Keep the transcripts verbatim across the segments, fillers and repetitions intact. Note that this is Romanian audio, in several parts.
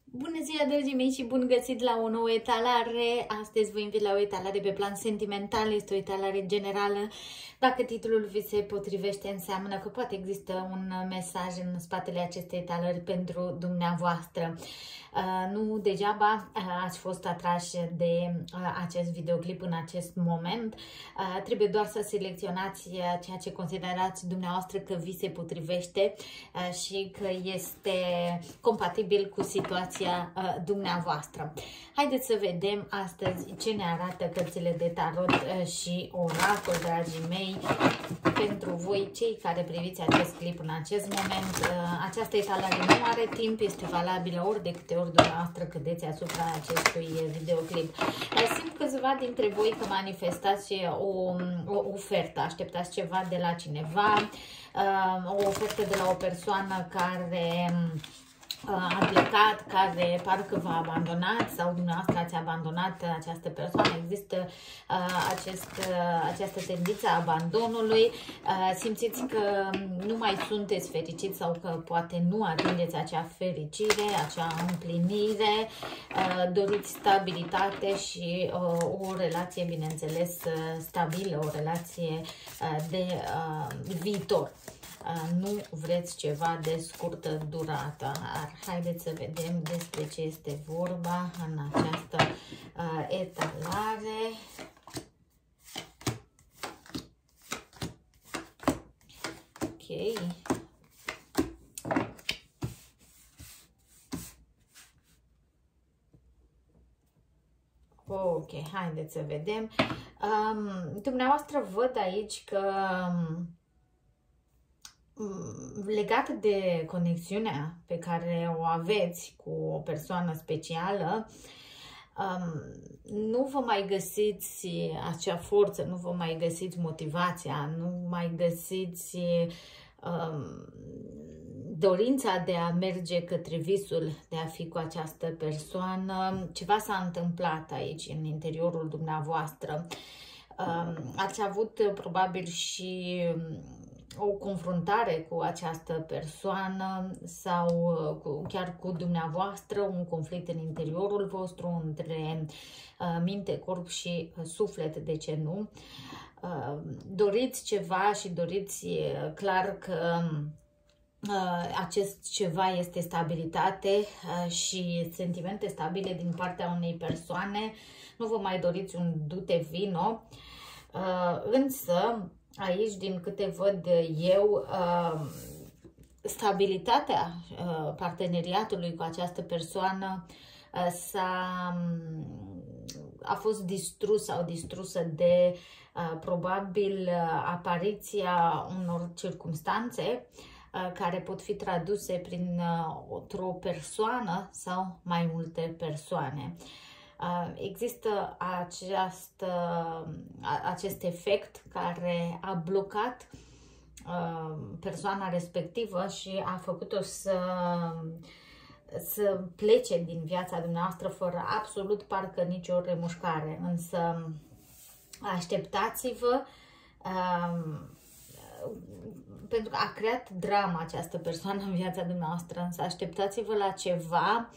Bună ziua, dragii mei, și bun găsit la o nouă etalare. Astăzi vă invit la o etalare pe plan sentimental, este o etalare generală. Dacă titlul vi se potrivește, înseamnă că poate există un mesaj în spatele acestei etalări pentru dumneavoastră. Uh, nu degeaba uh, ați fost atrași de uh, acest videoclip în acest moment. Uh, trebuie doar să selecționați uh, ceea ce considerați dumneavoastră că vi se potrivește uh, și că este compatibil cu situația uh, dumneavoastră. Haideți să vedem astăzi ce ne arată cărțile de tarot uh, și oracol, dragii mei, pentru voi, cei care priviți acest clip în acest moment. Uh, această etalare nu are timp, este valabilă ori de câte ori dumneavoastră cădeți asupra acestui videoclip. Simt câțiva dintre voi că manifestați o, o ofertă, așteptați ceva de la cineva, o ofertă de la o persoană care a plecat, care parcă v-a abandonat sau dumneavoastră ați abandonat această persoană. Există uh, acest, uh, această tendință a abandonului. Uh, simțiți că nu mai sunteți fericiți sau că poate nu atingeți acea fericire, acea împlinire. Uh, doriți stabilitate și uh, o relație, bineînțeles, stabilă, o relație uh, de uh, viitor. Nu vreți ceva de scurtă durată. Haideți să vedem despre ce este vorba în această uh, etalare. Ok. Ok, haideți să vedem. Um, dumneavoastră văd aici că legat de conexiunea pe care o aveți cu o persoană specială, um, nu vă mai găsiți acea forță, nu vă mai găsiți motivația, nu mai găsiți um, dorința de a merge către visul de a fi cu această persoană. Ceva s-a întâmplat aici, în interiorul dumneavoastră. Um, ați avut probabil și o confruntare cu această persoană sau cu, chiar cu dumneavoastră, un conflict în interiorul vostru între uh, minte, corp și uh, suflet, de ce nu? Uh, doriți ceva și doriți uh, clar că uh, acest ceva este stabilitate uh, și sentimente stabile din partea unei persoane. Nu vă mai doriți un du-te vino, uh, însă aici, din câte văd eu, stabilitatea parteneriatului cu această persoană s-a, a fost distrus sau distrusă de probabil apariția unor circumstanțe care pot fi traduse prin o persoană sau mai multe persoane. Există această, acest efect care a blocat persoana respectivă și a făcut-o să, să plece din viața dumneavoastră fără absolut parcă nicio remușcare. Însă așteptați-vă, pentru că a creat drama această persoană în viața dumneavoastră, însă așteptați-vă la ceva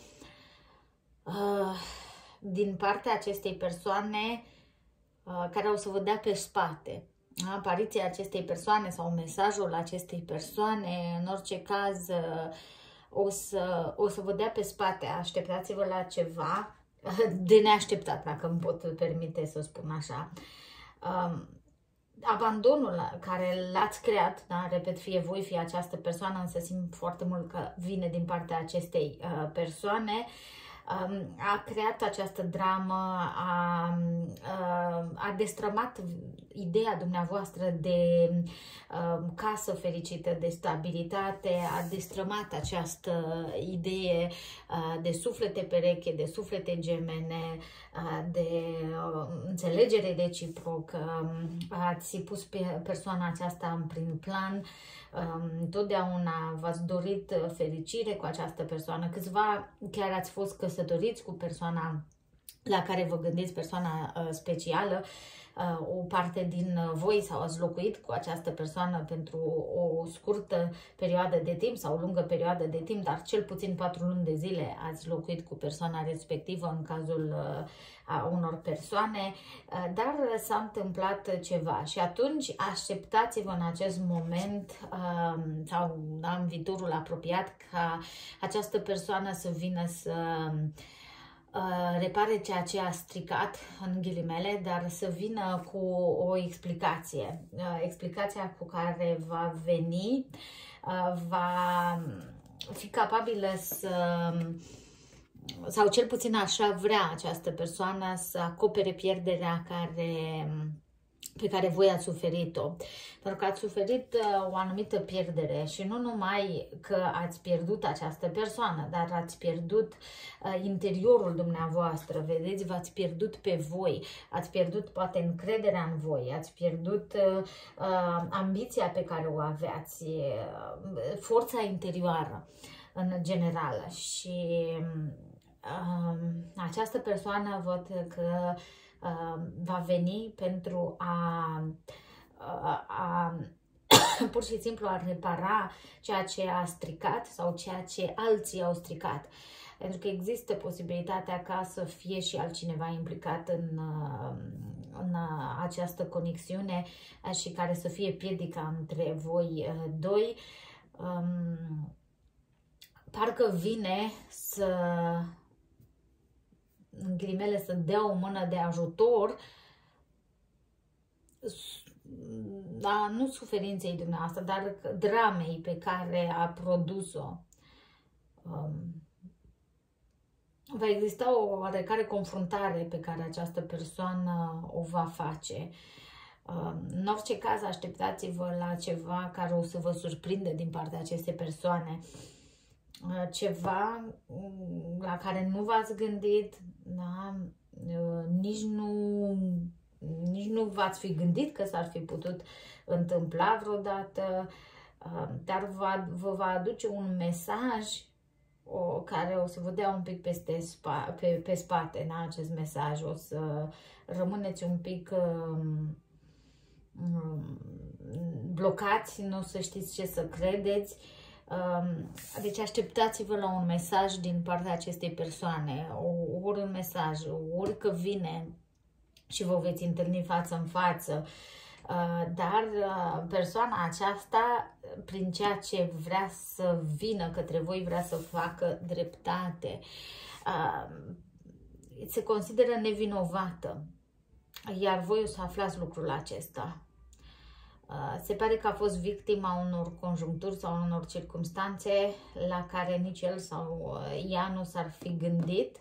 din partea acestei persoane uh, care o să vă dea pe spate. Apariția acestei persoane sau mesajul acestei persoane, în orice caz, uh, o, să, o să vă dea pe spate. Așteptați-vă la ceva uh, de neașteptat, dacă îmi pot permite să spun așa. Uh, abandonul care l-ați creat, da? Repet, fie voi, fie această persoană, însă simt foarte mult că vine din partea acestei uh, persoane, a creat această dramă, a, a destrămat ideea dumneavoastră de casă fericită, de stabilitate, a destrămat această idee de suflete pereche, de suflete gemene, de înțelegere reciprocă. Ați pus pe persoana aceasta în prim plan. Întotdeauna v-ați dorit fericire cu această persoană. Câțiva chiar ați fost căsătoriți cu persoana la care vă gândiți, persoana uh, specială, uh, o parte din voi sau ați locuit cu această persoană pentru o scurtă perioadă de timp sau o lungă perioadă de timp, dar cel puțin patru luni de zile ați locuit cu persoana respectivă în cazul uh, a unor persoane, uh, dar s-a întâmplat ceva și atunci așteptați-vă în acest moment uh, sau în viitorul apropiat ca această persoană să vină să Uh, repare ceea ce a stricat, în ghilimele, dar să vină cu o explicație. Uh, explicația cu care va veni uh, va fi capabilă să, sau cel puțin așa vrea această persoană, să acopere pierderea care, pe care voi ați suferit-o. Pentru că ați suferit uh, o anumită pierdere și nu numai că ați pierdut această persoană, dar ați pierdut uh, interiorul dumneavoastră, vedeți, v-ați pierdut pe voi, ați pierdut poate încrederea în voi, ați pierdut uh, uh, ambiția pe care o aveați, uh, forța interioară în general și uh, această persoană văd că Uh, va veni pentru a, a, a pur și simplu a repara ceea ce a stricat sau ceea ce alții au stricat. Pentru că există posibilitatea ca să fie și altcineva implicat în, în această conexiune și care să fie piedica între voi doi. Um, parcă vine să, în ghilimele, să dea o mână de ajutor, da, nu suferinței dumneavoastră, dar dramei pe care a produs-o. Um, va exista o oarecare confruntare pe care această persoană o va face. Um, în orice caz, așteptați-vă la ceva care o să vă surprinde din partea acestei persoane. Ceva la care nu v-ați gândit, da? nici nu, nici nu v-ați fi gândit că s-ar fi putut întâmpla vreodată, dar va, vă va aduce un mesaj o, care o să vă dea un pic peste spa, pe, pe spate, da? Acest mesaj, o să rămâneți un pic um, um, blocați, nu o să știți ce să credeți. Deci așteptați-vă la un mesaj din partea acestei persoane, ori un mesaj, ori că vine și vă veți întâlni față în față, dar persoana aceasta, prin ceea ce vrea să vină către voi, vrea să facă dreptate, se consideră nevinovată, iar voi o să aflați lucrul acesta. Se pare că a fost victima unor conjuncturi sau unor circumstanțe la care nici el sau ea nu s-ar fi gândit.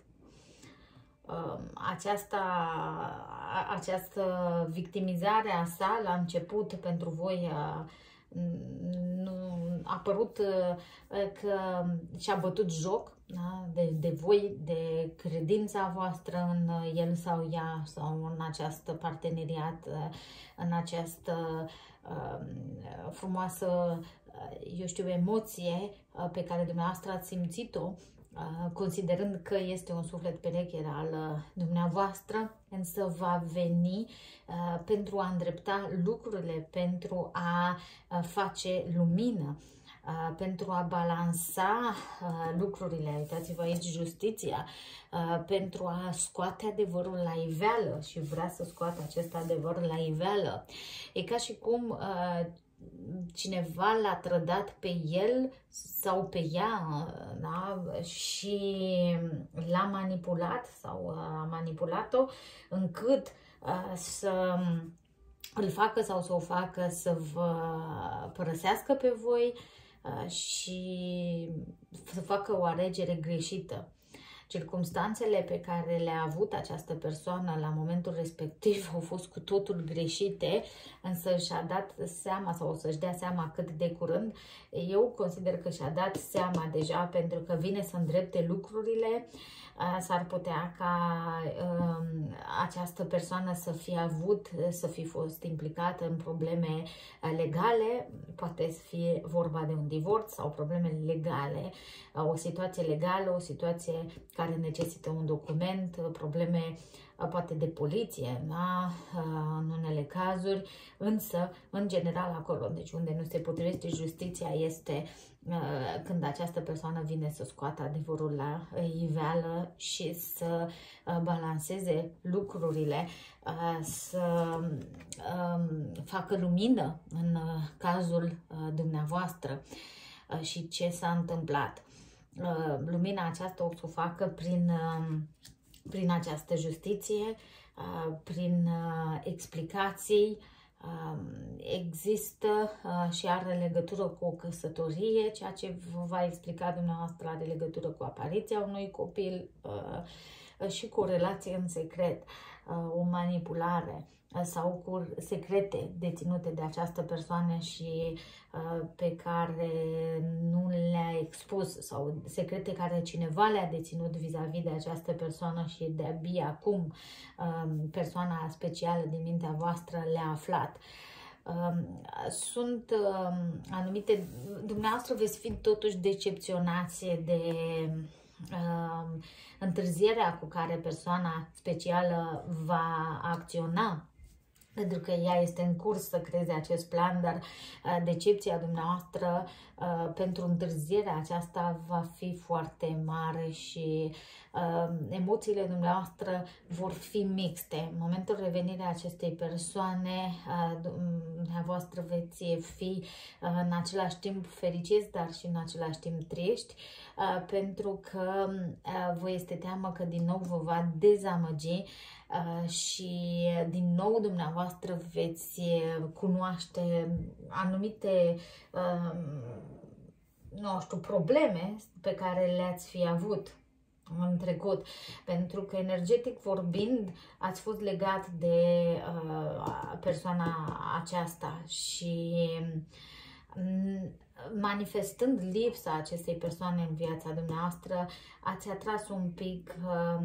Aceasta, această victimizare a sa la început pentru voi a, nu, a părut că și-a bătut joc, da? de, de voi, de credința voastră în el sau ea sau în această parteneriat, în această frumoasă, eu știu, emoție pe care dumneavoastră ați simțit-o, considerând că este un suflet pereche al dumneavoastră, însă va veni pentru a îndrepta lucrurile, pentru a face lumină, pentru a balansa lucrurile. Uitați-vă aici justiția, pentru a scoate adevărul la iveală și vrea să scoată acest adevăr la iveală. E ca și cum cineva l-a trădat pe el sau pe ea, da? Și l-a manipulat sau a manipulat-o încât să îl facă sau să o facă să vă părăsească pe voi și să facă o alegere greșită. Circumstanțele pe care le-a avut această persoană la momentul respectiv au fost cu totul greșite, însă și-a dat seama sau o să-și dea seama cât de curând. Eu consider că și-a dat seama deja, pentru că vine să îndrepte lucrurile. S-ar putea ca um, această persoană să fie avut, să fi fost implicată în probleme legale, poate să fie vorba de un divorț sau probleme legale, o situație legală, o situație care necesită un document, probleme poate de poliție, da? În unele cazuri, însă, în general, acolo, deci unde nu se potrivește justiția, este când această persoană vine să scoată adevărul la iveală și să balanceze lucrurile, să facă lumină în cazul dumneavoastră și ce s-a întâmplat. Lumina aceasta o să o facă prin, prin această justiție, prin explicații. Există și are legătură cu o căsătorie, ceea ce vă va explica dumneavoastră are legătură cu apariția unui copil și cu o relație în secret, o manipulare sau cu secrete deținute de această persoană și uh, pe care nu le-a expus, sau secrete care cineva le-a deținut vis-a-vis -vis de această persoană și de-abia acum uh, persoana specială din mintea voastră le-a aflat. Uh, sunt uh, anumite, dumneavoastră veți fi totuși decepționați de uh, întârzierea cu care persoana specială va acționa, pentru că ea este în curs să creeze acest plan, dar uh, decepția dumneavoastră uh, pentru întârzierea aceasta va fi foarte mare și uh, emoțiile dumneavoastră vor fi mixte. În momentul revenirii acestei persoane, uh, dumneavoastră veți fi uh, în același timp fericiți, dar și în același timp triști, uh, pentru că uh, vă este teamă că din nou vă va dezamăgi. Uh, și din nou dumneavoastră veți cunoaște anumite uh, nu știu, probleme pe care le-ați fi avut în trecut, pentru că energetic vorbind ați fost legat de uh, persoana aceasta și manifestând lipsa acestei persoane în viața dumneavoastră, ați atras un pic uh,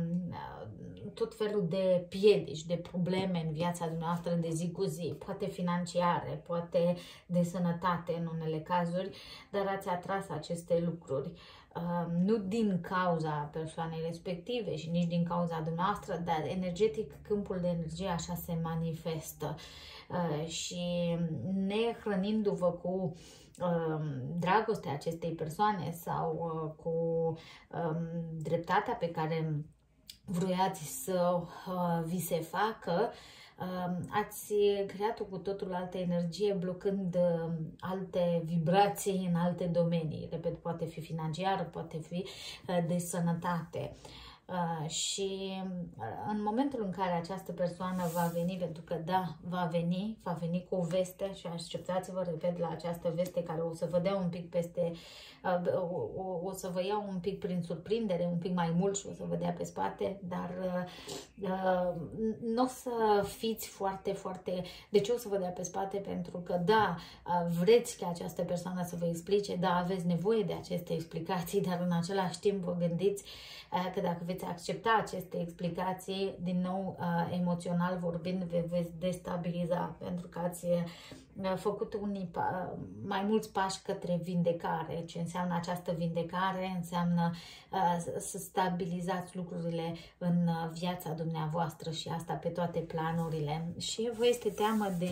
tot felul de piedici, de probleme în viața dumneavoastră de zi cu zi, poate financiare, poate de sănătate în unele cazuri, dar ați atras aceste lucruri. Uh, nu din cauza persoanei respective și nici din cauza dumneavoastră, dar energetic, câmpul de energie așa se manifestă. Uh, și nehrănindu-vă cu uh, dragostea acestei persoane sau uh, cu uh, dreptatea pe care vroiați să uh, vi se facă, uh, ați creat o cu totul altă energie, blocând uh, alte vibrații în alte domenii. Repet, poate fi financiar, poate fi uh, de sănătate. Uh, și uh, în momentul în care această persoană va veni, pentru că da, va veni, va veni cu o veste și așteptați-vă, repet, la această veste care o să vă dea un pic peste, uh, o, o, o să vă ia un pic prin surprindere, un pic mai mult și o să vă dea pe spate, dar uh, uh, nu o să fiți foarte, foarte... De ce o să vă dea pe spate? Pentru că da, uh, vreți ca această persoană să vă explice, da, aveți nevoie de aceste explicații, dar în același timp vă gândiți uh, că dacă veți accepta aceste explicații, din nou, uh, emoțional vorbind, vă veți destabiliza, pentru că ați uh, făcut unii mai mulți pași către vindecare. Ce înseamnă această vindecare? Înseamnă uh, să stabilizați lucrurile în uh, viața dumneavoastră și asta pe toate planurile. Și vă este teamă de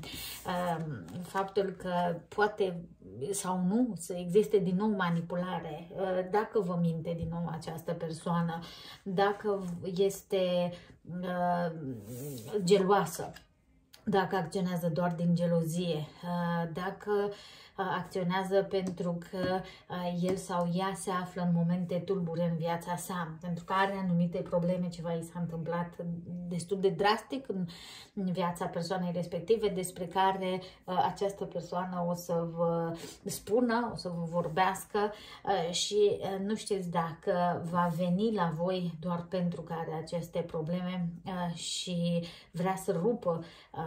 uh, faptul că poate sau nu să existe din nou manipulare, uh, dacă vă minte din nou această persoană, dacă este uh, geloasă, dacă acționează doar din gelozie, dacă acționează pentru că el sau ea se află în momente tulbure în viața sa, pentru că are anumite probleme, ceva i s-a întâmplat destul de drastic în viața persoanei respective, despre care această persoană o să vă spună, o să vă vorbească și nu știți dacă va veni la voi doar pentru că are aceste probleme și vrea să rupă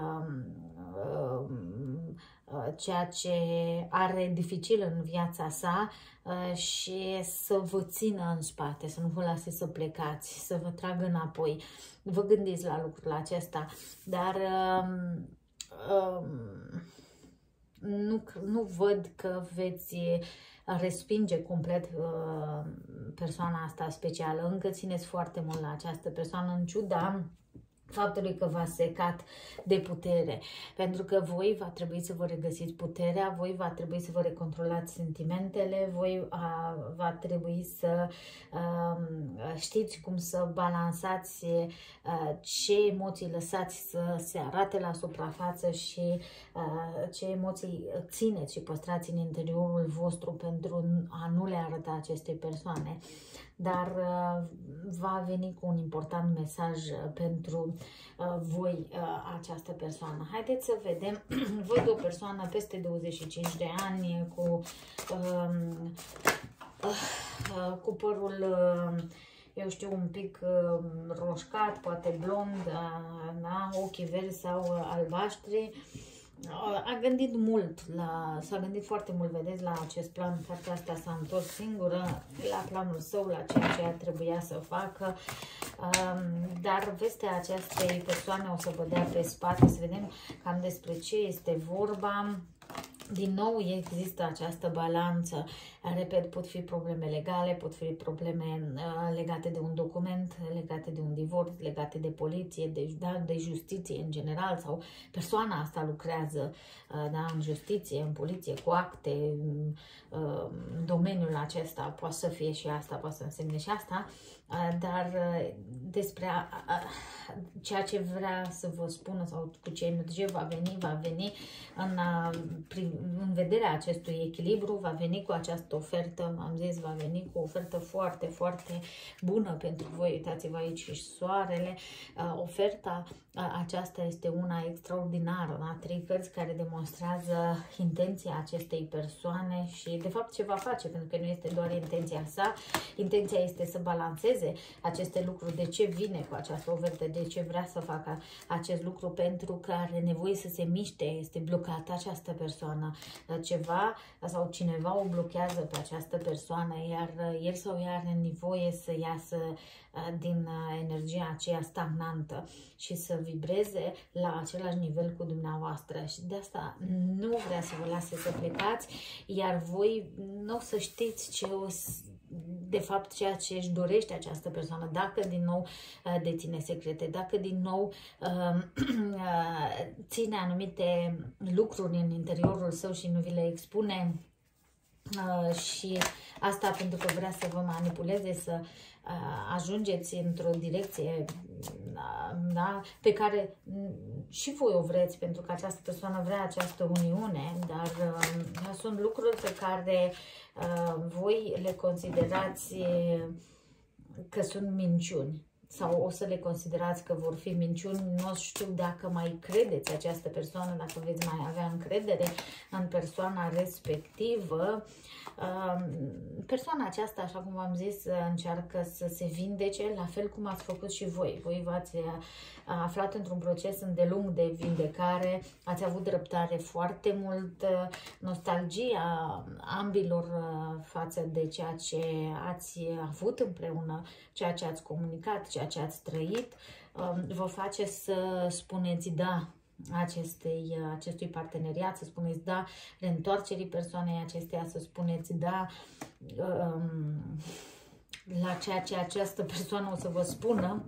ceea ce are dificil în viața sa și să vă țină în spate, să nu vă lase să plecați, să vă tragă înapoi. Vă gândiți la lucrul acesta, dar um, um, nu, nu văd că veți respinge complet uh, persoana asta specială. Încă țineți foarte mult la această persoană, în ciuda faptului că v-a secat de putere, pentru că voi va trebui să vă regăsiți puterea, voi va trebui să vă recontrolați sentimentele, voi a, va trebui să a, știți cum să balansați a, ce emoții lăsați să se arate la suprafață și a, ce emoții țineți și păstrați în interiorul vostru pentru a nu le arăta acestei persoane. Dar uh, va veni cu un important mesaj pentru uh, voi, uh, această persoană. Haideți să vedem. Văd o persoană peste douăzeci și cinci de ani cu, uh, uh, cu părul, uh, eu știu, un pic uh, roșcat, poate blond, uh, da? Ochii verzi sau uh, albaștri. A gândit mult, la, s-a gândit foarte mult, vedeți, la acest plan. Cartea asta s-a întors singură la planul său, la ceea ce trebuia să facă. Dar vestea acestei persoane o să vă dea pe spate, să vedem cam despre ce este vorba. Din nou există această balanță, repet, pot fi probleme legale, pot fi probleme uh, legate de un document, legate de un divorț, legate de poliție, de, da, de justiție în general, sau persoana asta lucrează uh, da, în justiție, în poliție, cu acte, uh, în domeniul acesta, poate să fie și asta, poate să însemne și asta, uh, dar uh, despre a, a, ceea ce vrea să vă spună sau cu ce energie va veni, va veni în, a, prin, în vederea acestui echilibru, va veni cu această ofertă, am zis, va veni cu o ofertă foarte, foarte bună pentru voi. Uitați-vă aici și soarele. Uh, oferta uh, aceasta este una extraordinară, da? Trei cărți care demonstrează intenția acestei persoane și, de fapt, ce va face, pentru că nu este doar intenția sa. Intenția este să balanceze aceste lucruri, de ce vine cu această ofertă, de ce vrea să facă acest lucru, pentru că are nevoie să se miște, este blocată această persoană. Ceva sau cineva o blochează pe această persoană, iar el sau ea are nevoie să iasă din energia aceea stagnantă și să vibreze la același nivel cu dumneavoastră. Și de asta nu vrea să vă lase să plecați, iar voi nu o să știți ce o de fapt ceea ce își dorește această persoană, dacă din nou deține secrete, dacă din nou ține anumite lucruri în interiorul său și nu vi le expune, și asta pentru că vrea să vă manipuleze, să ajungeți într-o direcție, da, pe care și voi o vreți, pentru că această persoană vrea această uniune, dar uh, sunt lucruri pe care uh, voi le considerați că sunt minciuni sau o să le considerați că vor fi minciuni. Nu știu dacă mai credeți această persoană, dacă veți mai avea încredere în persoana respectivă. Persoana aceasta, așa cum v-am zis, încearcă să se vindece, la fel cum ați făcut și voi. Voi v-ați aflat într-un proces îndelung de vindecare, ați avut răbdare foarte mult, nostalgia ambilor față de ceea ce ați avut împreună, ceea ce ați comunicat, ceea ce ați trăit, vă face să spuneți da acestei, acestui parteneriat, să spuneți da reîntoarcerii persoanei acesteia, să spuneți da um, la ceea ce această persoană o să vă spună,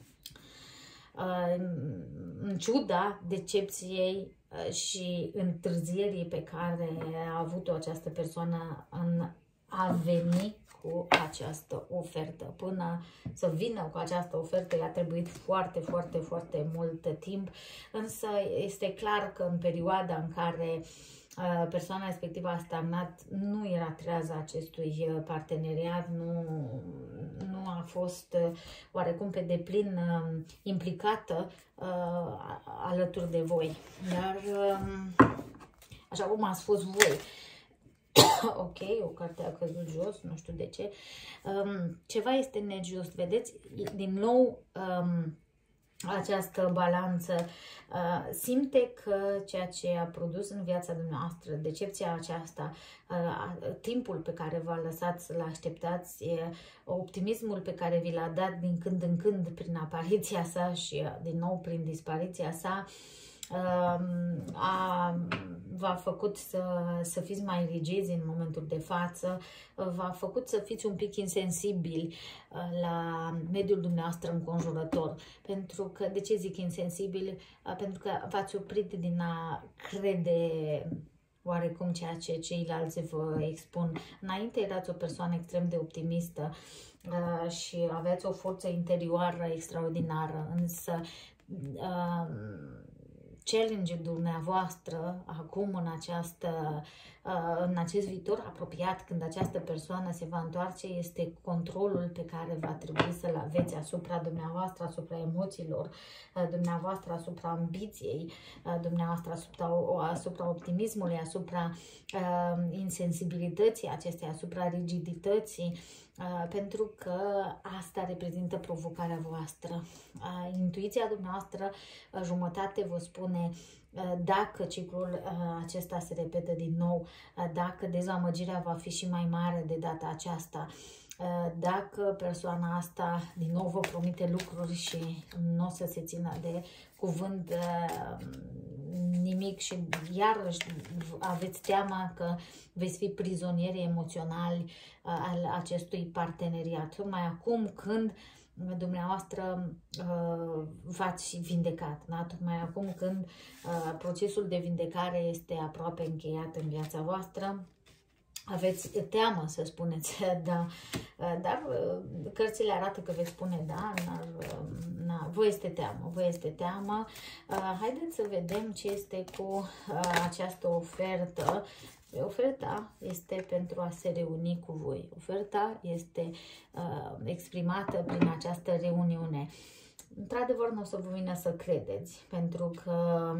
um, în ciuda decepției și întârzierii pe care a avut-o această persoană în a veni cu această ofertă. Până să vină cu această ofertă i-a trebuit foarte, foarte, foarte mult timp, însă este clar că în perioada în care uh, persoana respectivă a stagnat, nu era trează acestui parteneriat, nu, nu a fost uh, oarecum pe deplin uh, implicată uh, alături de voi. Dar, uh, așa cum ați fost voi, ok, o carte a căzut jos, nu știu de ce. Um, ceva este nejust, vedeți? Din nou, um, această balanță uh, simte că ceea ce a produs în viața dumneavoastră, decepția aceasta, uh, timpul pe care v-a lăsat să-l așteptați, uh, optimismul pe care vi l-a dat din când în când prin apariția sa și uh, din nou prin dispariția sa, a v-a făcut să, să fiți mai rigizi în momentul de față, v-a făcut să fiți un pic insensibili la mediul dumneavoastră înconjurător. Pentru că, de ce zic insensibili? Pentru că v-ați oprit din a crede oarecum ceea ce ceilalți vă expun. Înainte erați o persoană extrem de optimistă și aveați o forță interioară extraordinară, însă challenge-ul dumneavoastră acum în, această, în acest viitor apropiat, când această persoană se va întoarce, este controlul pe care va trebui să-l aveți asupra dumneavoastră, asupra emoțiilor dumneavoastră, asupra ambiției dumneavoastră, asupra, asupra optimismului, asupra uh, insensibilității acestei, asupra rigidității, Uh, pentru că asta reprezintă provocarea voastră. Uh, intuiția dumneavoastră, uh, jumătate vă spune uh, dacă ciclul uh, acesta se repetă din nou, uh, dacă dezamăgirea va fi și mai mare de data aceasta, uh, dacă persoana asta din nou vă promite lucruri și nu o să se țină de cuvânt uh, nimic și iarăși aveți teama că veți fi prizonieri emoționali uh, al acestui parteneriat. Tocmai acum când dumneavoastră uh, v-ați vindecat, da? Tocmai acum când uh, procesul de vindecare este aproape încheiat în viața voastră, aveți teamă să spuneți da, dar cărțile arată că veți spune da, na, vă este teamă, vă este teamă. Haideți să vedem ce este cu această ofertă. Oferta este pentru a se reuni cu voi. Oferta este exprimată prin această reuniune. Într-adevăr, nu o să vă vină să credeți, pentru că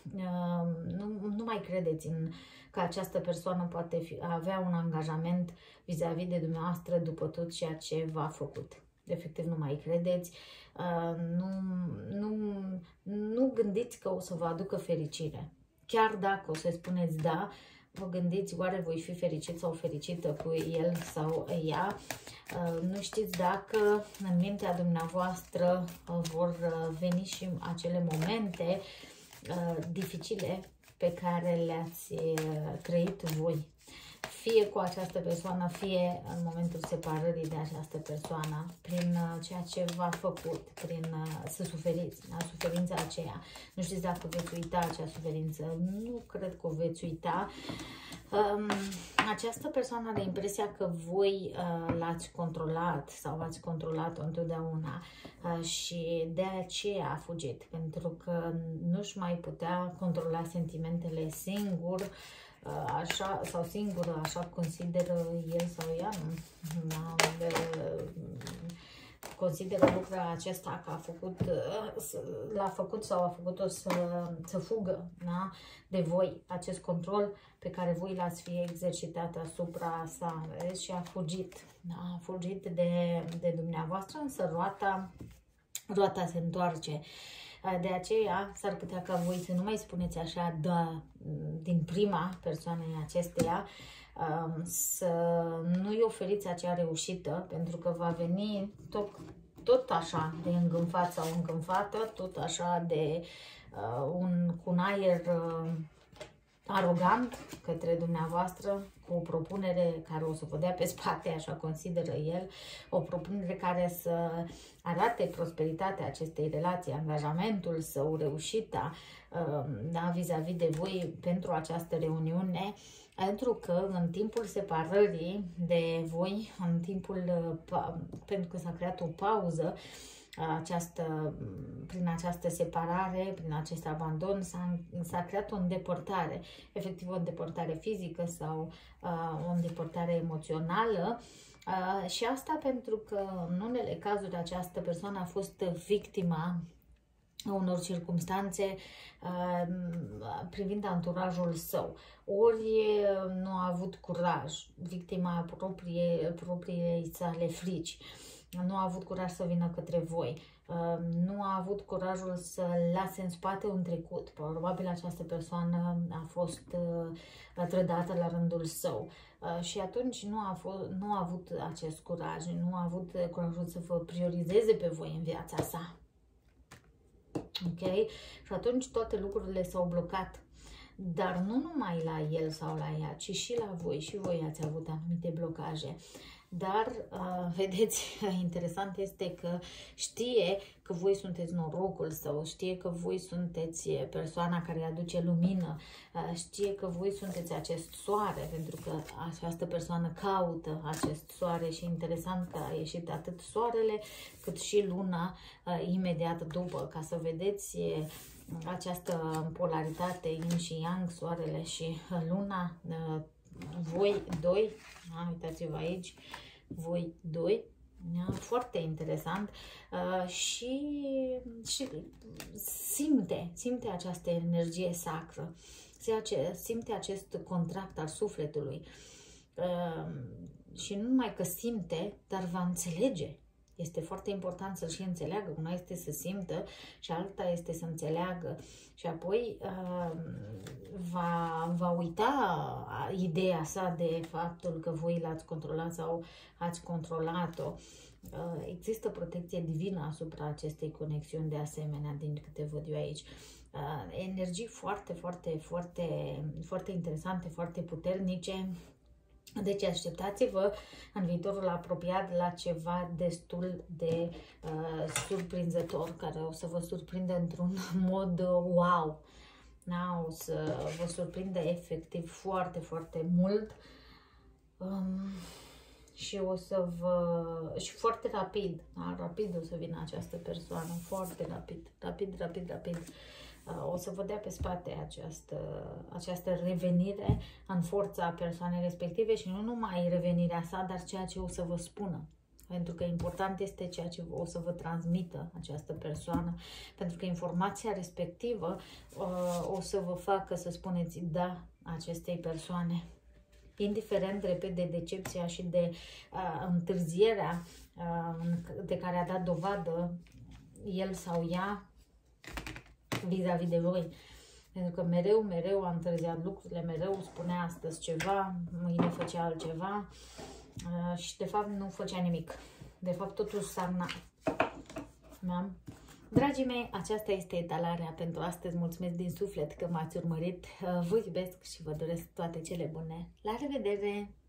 nu, nu mai credeți în că această persoană poate fi, avea un angajament vis-a-vis de dumneavoastră după tot ceea ce v-a făcut. Efectiv, nu mai credeți, nu, nu, nu gândiți că o să vă aducă fericire. Chiar dacă o să spuneți da, vă gândiți, oare voi fi fericit sau fericită cu el sau ea. Nu știți dacă în mintea dumneavoastră vor veni și acele momente dificile pe care le-ați trăit voi. Fie cu această persoană, fie în momentul separării de această persoană, prin ceea ce v-a făcut, prin să suferiți, la suferința aceea. Nu știți dacă veți uita acea suferință. Nu cred că o veți uita. Um, această persoană are impresia că voi uh, l-ați controlat sau ați controlat-o întotdeauna uh, și de aceea a fugit, pentru că nu-și mai putea controla sentimentele singur, uh, așa, sau singură, așa consideră el sau ea. Uh, consideră lucrul acesta că a făcut, l-a făcut sau a făcut-o să, să fugă, da? De voi, acest control pe care voi l-ați fi exercitat asupra sa, vezi? Și a fugit, da? A fugit de, de dumneavoastră, însă roata, roata se întoarce. De aceea s-ar putea ca voi să nu mai spuneți așa da din prima persoanei acesteia, să nu-i oferiți acea reușită, pentru că va veni tot, tot așa de îngânfat sau îngânfată, tot așa de uh, un, cu un aer uh, arogant către dumneavoastră, cu o propunere care o să vă dea pe spate, așa consideră el, o propunere care să arate prosperitatea acestei relații, angajamentul său, reușita, uh, da, vis-a-vis de voi pentru această reuniune. Pentru că în timpul separării de voi, în timpul, pentru că s-a creat o pauză, această, prin această separare, prin acest abandon, s-a creat o îndepărtare, efectiv o îndepărtare fizică sau uh, o îndepărtare emoțională. Uh, și asta pentru că în unele cazuri această persoană a fost victima unor circumstanțe uh, privind anturajul său. Ori nu a avut curaj, victima proprie, propriei sale frici, nu a avut curaj să vină către voi, uh, nu a avut curajul să lase în spate un trecut. Probabil această persoană a fost uh, trădată la rândul său. Uh, și atunci nu a, fost, nu a avut acest curaj, nu a avut curajul să vă priorizeze pe voi în viața sa. Ok? Și atunci toate lucrurile s-au blocat. Dar nu numai la el sau la ea, ci și la voi. Și voi ați avut anumite blocaje. Dar, uh, vedeți, interesant este că știe că voi sunteți norocul sau știe că voi sunteți persoana care aduce lumină, uh, știe că voi sunteți acest soare, pentru că această persoană caută acest soare și interesant că a ieșit atât soarele cât și luna uh, imediat după, ca să vedeți uh, această polaritate yin și yang, soarele și luna, uh, voi doi, a, uitați-vă aici, voi doi, foarte interesant uh, și, și simte, simte această energie sacră, simte acest contract al sufletului uh, și nu numai că simte, dar va înțelege. Este foarte important să și înțeleagă. Una este să simtă și alta este să înțeleagă. Și apoi uh, va, va uita ideea sa de faptul că voi l-ați controlat sau ați controlat-o. Uh, există protecție divină asupra acestei conexiuni de asemenea, din câte văd eu aici. Uh, energii foarte, foarte, foarte, foarte interesante, foarte puternice. Deci așteptați-vă în viitorul apropiat la ceva destul de uh, surprinzător, care o să vă surprindă într-un mod wow. Da? O să vă surprindă efectiv foarte, foarte mult um, și o să vă... și foarte rapid, da? Rapid o să vină această persoană, foarte rapid, rapid, rapid, rapid. O să vă dea pe spate această, această revenire în forța persoanei respective și nu numai revenirea sa, dar ceea ce o să vă spună. Pentru că important este ceea ce o să vă transmită această persoană. Pentru că informația respectivă o să vă facă să spuneți da acestei persoane. Indiferent, repet, de decepția și de uh, întârzierea uh, de care a dat dovadă el sau ea vis-a-vis de voi. Pentru că mereu, mereu a întârziat lucrurile, mereu spunea astăzi ceva, mâine făcea altceva uh, și de fapt nu făcea nimic. De fapt totul stagna. Da? Dragii mei, aceasta este etalarea pentru astăzi. Mulțumesc din suflet că m-ați urmărit. Uh, vă iubesc și vă doresc toate cele bune. La revedere!